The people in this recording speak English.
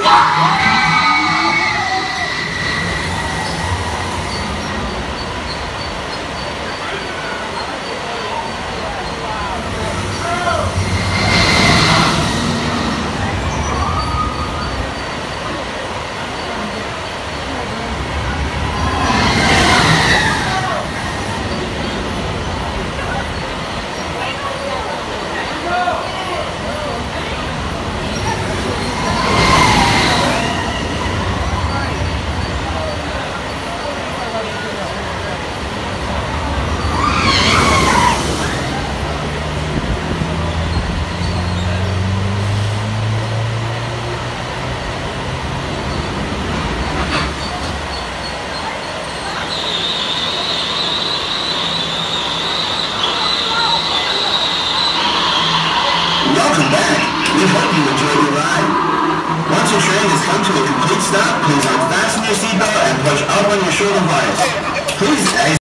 Welcome back. We hope you enjoyed your ride. Once your train has come to a complete stop, please unfasten your seatbelt and push up on your shoulder bars. Please